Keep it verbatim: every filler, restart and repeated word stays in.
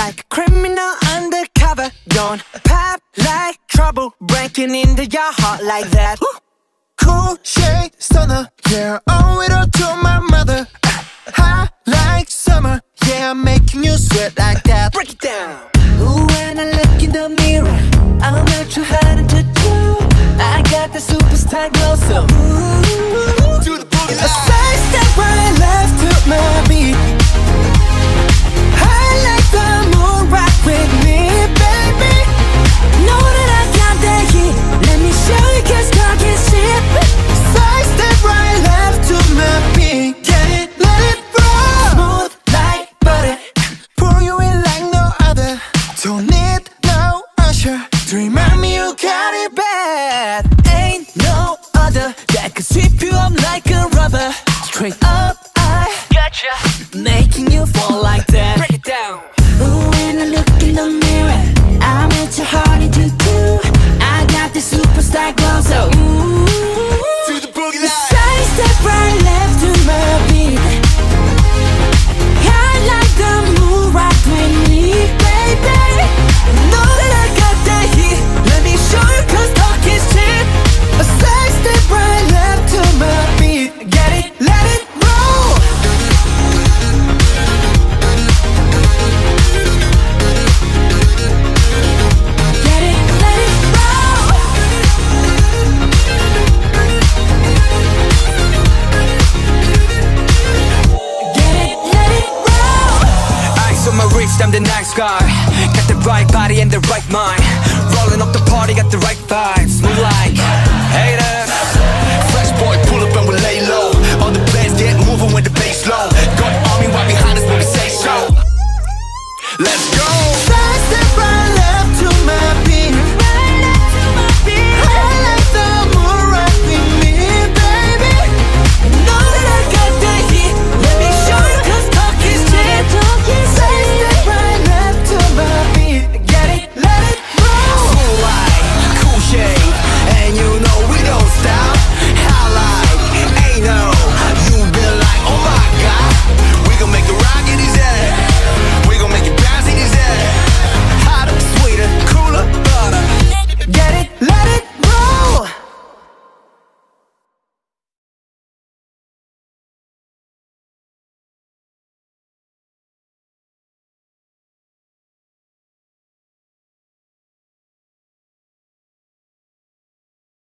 like a criminal undercover. Don't pop like trouble, breaking into your heart like that. Cool shade stunner, yeah, owe it all to my mother. Hot like summer, yeah, I'm making you sweat like that. Break it down. Ooh, when I look in the mirror, I'm not too hard to do. I got the superstar glow, so ooh, Do the boogie a side step right left to my beat. I like the moon rock with me, baby. Know that I got the heat. Let me show you, cause talk is cheap. Side step right left to my beat. Get it, let it roll. Smooth like butter, Pour you in like no other. Don't need no usher to remind me you got it bad. ain't no other that could sweep you up like a rubber. Straight up, I gotcha, making you fall like that. Break it down. Ooh, when I look in the mirror, I'm at your heart to do. I got the superstar glow, so ooh, Do the boogie the line. side step right left to my beat. I like the moon rock with me, baby. Know that I got that heat. Let me show you, cause talk is cheap. A side step right left to my beat. Get it, let it roll. Get it, let it roll. Get it, let it roll. Eyes on my wrist, I'm the nice guy. Got the right body and the right mind. Rolling up the party, got the right vibes. Move like haters.